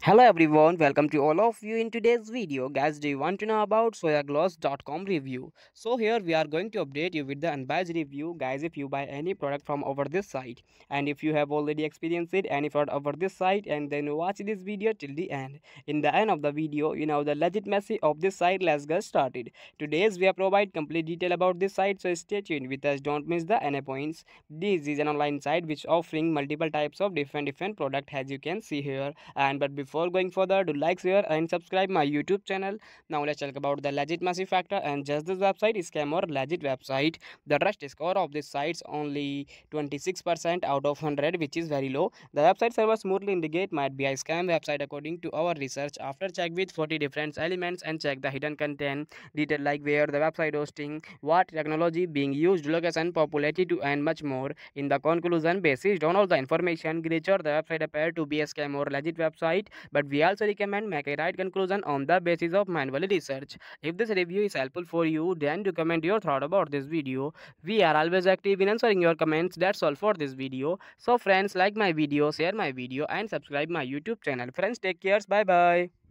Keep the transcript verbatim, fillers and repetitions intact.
Hello everyone, welcome to all of you in today's video. Guys, do you want to know about Soyahglows dot com review? So here we are going to update you with the unbiased review. Guys, if you buy any product from over this site and if you have already experienced it any fraud over this site, and then watch this video till the end. In the end of the video, you know the legitimacy of this site. Let's get started. Today's we have provide complete detail about this site, so stay tuned with us. Don't miss the any points. This is an online site which offering multiple types of different different product, as you can see here. And but before going further, do like, share and subscribe my YouTube channel. Now let's talk about the legitimacy factor. And just this website is scam or legit website. The trust score of this site's only twenty-six percent out of one hundred, which is very low. The website server smoothly indicate might be a scam website according to our research. After check with forty different elements and check the hidden content detail like where the website hosting, what technology being used, location, popularity and much more. In the conclusion, based on all the information creature, the website appear to be a scam or legit website, but we also recommend make a right conclusion on the basis of manual research. If this review is helpful for you, then do comment your thought about this video. We are always active in answering your comments. That's all for this video. So friends, like my video, share my video and subscribe my YouTube channel. Friends, take care. Bye bye.